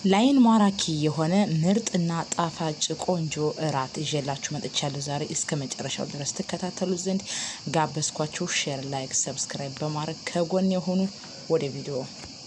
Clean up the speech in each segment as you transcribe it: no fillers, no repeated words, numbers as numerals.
ላይን ማራኪ የሆነ ምርጥና ጣፋጭ ቆንጆ እራት ይዤላችሁ መጥቻለሁ። ዛሬ እስከ መጨረሻው ድረስ ተከታተሉ ዘንድ ጋበዝኳችሁ። ሼር፣ ላይክ፣ ሰብስክራይብ በማድረግ ከጎን የሆኑ ወደ ቪዲዮ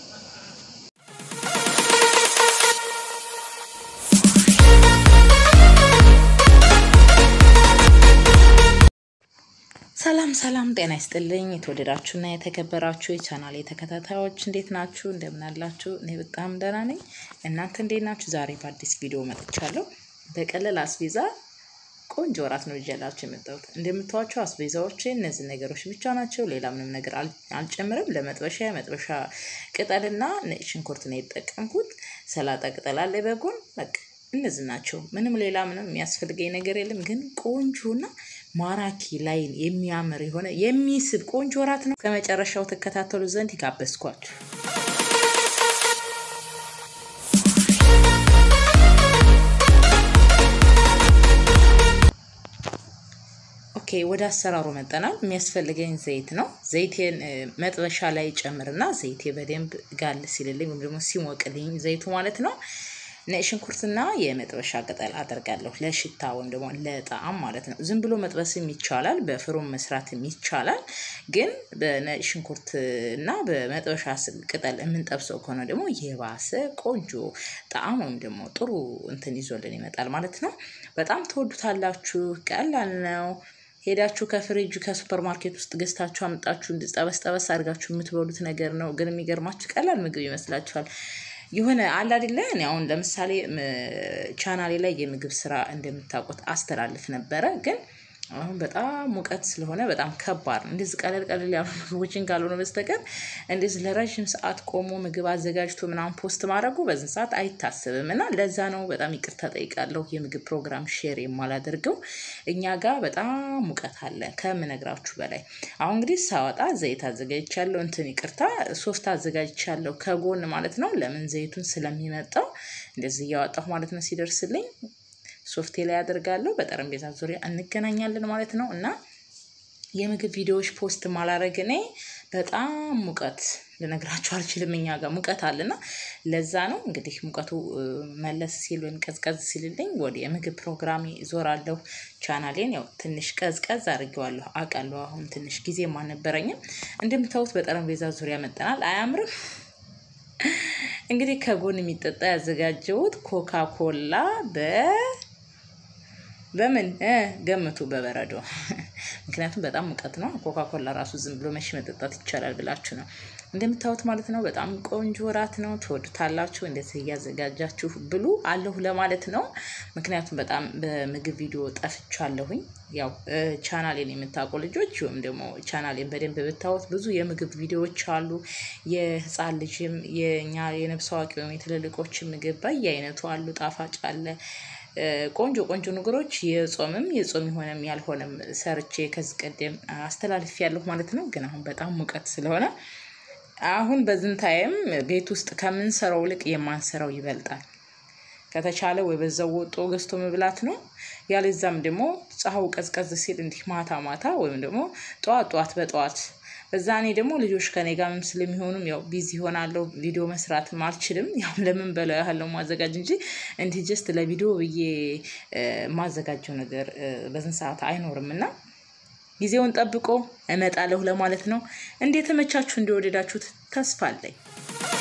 ሰላም ጤና ይስጥልኝ። የተወደዳችሁና የተከበራችሁ የቻናሌ ተከታታዮች እንዴት ናችሁ? እንደምን አላችሁ? እኔ በጣም ደህና ነኝ። እናንተ እንዴት ናችሁ? ዛሬ በአዲስ ቪዲዮ መጥቻለሁ። በቀለል አስቤዛ ቆንጆ እራት ነው ይዤላችሁ የመጣሁት። እንደምታዩቸው አስቤዛዎች እነዚህ ነገሮች ብቻ ናቸው። ሌላ ምንም ነገር አልጨምርም። ለመጥበሻ ቅጠልና ነጭ ሽንኩርት ነው የተጠቀምኩት። ሰላጣ ቅጠል አለ በጎን። በቃ እነዚህ ናቸው። ሌላ ምንም የሚያስፈልገኝ ነገር የለም። ግን ቆንጆና ማራኪ ላይ የሚያምር የሆነ የሚስብ ቆንጆ እራት ነው። ከመጨረሻው ተከታተሉ ዘንድ ጋበዝኳችሁ። ኦኬ፣ ወደ አሰራሩ መጣናል። የሚያስፈልገኝ ዘይት ነው። ዘይቴን መጥበሻ ላይ ጨምርና ዘይቴ በደንብ ጋል ሲልልኝ ወይም ደግሞ ሲሞቅልኝ ዘይቱ ማለት ነው ነጭ ሽንኩርትና የመጥበሻ ቅጠል አደርጋለሁ ለሽታ ወይም ደግሞ ለጣዕም ማለት ነው። ዝም ብሎ መጥበስም ይቻላል፣ በፍሩም መስራትም ይቻላል። ግን በነጭ ሽንኩርትና በመጥበሻ ቅጠል የምንጠብሰው ከሆነ ደግሞ የባሰ ቆንጆ ጣዕም ወይም ደግሞ ጥሩ እንትን ይዞልን ይመጣል ማለት ነው። በጣም ተወዱታላችሁ። ቀላል ነው። ሄዳችሁ ከፍሪጅ ከሱፐርማርኬት ውስጥ ገዝታችሁ አምጣችሁ እንድጠበስ አድርጋችሁ የምትበሉት ነገር ነው። ግን የሚገርማችሁ ቀላል ምግብ ይመስላችኋል። የሆነ አለ አይደለ? እኔ አሁን ለምሳሌ ቻናሌ ላይ የምግብ ስራ እንደምታውቁት አስተላልፍ ነበረ። ግን አሁን በጣም ሙቀት ስለሆነ በጣም ከባድ ነው። እንደዚህ ቀለል ያሉ ምግቦችን ካልሆነ በስተቀር እንደዚህ ለረጅም ሰዓት ቆሞ ምግብ አዘጋጅቶ ምናምን ፖስት ማድረጉ በዚህ ሰዓት አይታሰብም እና ለዛ ነው በጣም ይቅርታ ጠይቃለሁ። የምግብ ፕሮግራም ሼር የማላደርገው እኛ ጋር በጣም ሙቀት አለ ከምነግራችሁ በላይ። አሁን እንግዲህ ሳወጣ ዘይት አዘጋጅቻለሁ። ይቅርታ ሶፍት አዘጋጅቻለሁ ከጎን ማለት ነው። ለምን ዘይቱን ስለሚመጣው እንደዚህ ያወጣሁ ማለት ነው። ሲደርስልኝ ሶፍቴ ላይ አደርጋለሁ። በጠረጴዛ ዙሪያ እንገናኛለን ማለት ነው። እና የምግብ ቪዲዮዎች ፖስት ማላረግ እኔ በጣም ሙቀት ልነግራችሁ አልችልም። እኛ ጋር ሙቀት አለና ለዛ ነው እንግዲህ ሙቀቱ መለስ ሲል ወይም ቀዝቀዝ ሲልልኝ ወደ የምግብ ፕሮግራም ዞራለሁ። ቻናሌን ያው ትንሽ ቀዝቀዝ አድርጌዋለሁ አውቃለሁ። አሁን ትንሽ ጊዜ ማነበረኝም። እንደምታዩት በጠረጴዛ ዙሪያ መጣናል። አያምርም? እንግዲህ ከጎን የሚጠጣ ያዘጋጀሁት ኮካ ኮላ በምን ገምቱ? በበረዶ። ምክንያቱም በጣም ሙቀት ነው። ኮካ ኮላ ራሱ ዝም ብሎ መሽ መጠጣት ይቻላል ብላችሁ ነው እንደምታዩት ማለት ነው። በጣም ቆንጆ እራት ነው። ትወዱታላችሁ። እንደዚህ እያዘጋጃችሁ ብሉ አለሁ ለማለት ነው። ምክንያቱም በጣም በምግብ ቪዲዮ ጠፍቻለሁኝ። ያው ቻናሌን የምታውቁ ልጆች ወይም ደግሞ ቻናሌን በደንብ ብታዩት ብዙ የምግብ ቪዲዮዎች አሉ። የህፃን ልጅም የኛ የነፍስ አዋቂ ወይም የትልልቆች ምግብ በየአይነቱ አሉ። ጣፋጭ አለ። ቆንጆ ነገሮች የጾም ይሆንም ያልሆነም ሰርቼ ከዚህ ቀደም አስተላልፌያለሁ ማለት ነው። ግን አሁን በጣም ሙቀት ስለሆነ አሁን በዚህ ታይም ቤት ውስጥ ከምንሰራው ልቅ የማንሰራው ይበልጣል። ከተቻለ ወይ በዛው ወጦ ገዝቶ መብላት ነው። ያለዛም ደግሞ ፀሐው ቀዝቀዝ ሲል እንዲህ ማታ ወይም ደግሞ ጧት በጧት በዛኔ ደግሞ ልጆች ከኔ ጋር ስለሚሆኑም ያው ቢዚ ሆናለሁ። ቪዲዮ መስራትም አልችልም። ያው ለምን በለው ያለው ማዘጋጅ እንጂ እንዲህ ጀስት ለቪዲዮ ብዬ ማዘጋጀው ነገር በዚህ ሰዓት አይኖርምና ጊዜውን ጠብቆ እመጣለሁ ለማለት ነው። እንዴት ተመቻችሁ? እንደወደዳችሁት ተስፋ አለኝ።